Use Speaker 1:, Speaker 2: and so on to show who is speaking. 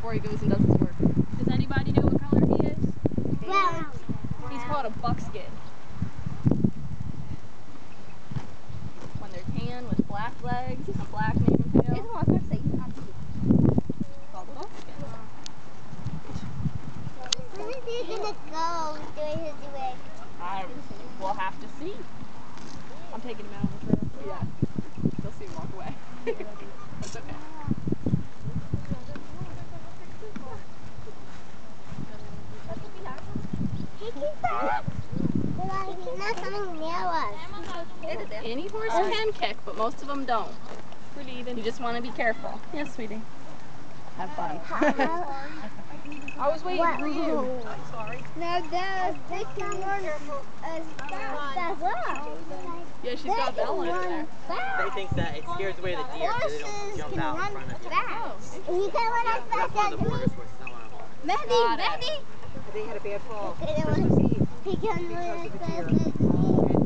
Speaker 1: before he goes and does his work. Does anybody know what color he is?
Speaker 2: Brown.
Speaker 1: He's called a buckskin. When they're tan with black legs and a black mane and tail. It's called a buckskin.
Speaker 2: When is he gonna go doing his way?
Speaker 1: We'll have to see. I'm taking him out on the trail. Yeah. You'll see him walk away. That's okay.
Speaker 2: He's not coming near us.
Speaker 1: Any horse can kick, but most of them don't. Pretty even. You just want to be careful. Yes, sweetie. Have fun. I was waiting for you. I'm sorry.
Speaker 2: No, there's one.
Speaker 1: Yeah, she's got Bella in there.
Speaker 3: They think that it scares away the deer so they don't jump out in front of you.
Speaker 2: You can run as fast
Speaker 3: That's one
Speaker 2: as
Speaker 3: of the
Speaker 2: me.
Speaker 3: borders where someone
Speaker 2: Mehdi!
Speaker 4: They had a bad fall.
Speaker 2: He can run as fast as me.